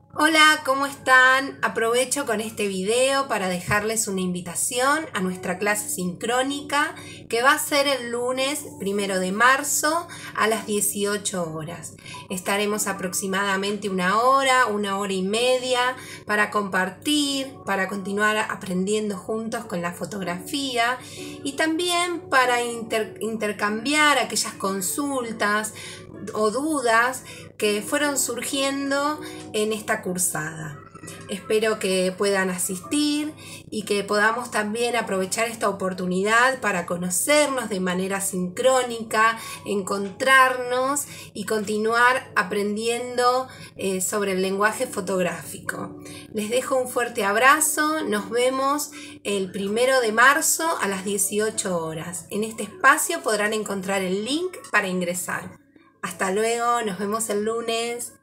Hola, ¿cómo están? Aprovecho con este video para dejarles una invitación a nuestra clase sincrónica que va a ser el lunes 1 de marzo a las 18 horas. Estaremos aproximadamente una hora y media para compartir, para continuar aprendiendo juntos con la fotografía y también para intercambiar aquellas consultas o dudas que fueron surgiendo en esta cursada. Espero que puedan asistir y que podamos también aprovechar esta oportunidad para conocernos de manera sincrónica, encontrarnos y continuar aprendiendo sobre el lenguaje fotográfico. Les dejo un fuerte abrazo, nos vemos el 1 de marzo a las 18 horas. En este espacio podrán encontrar el link para ingresar. Hasta luego, nos vemos el lunes.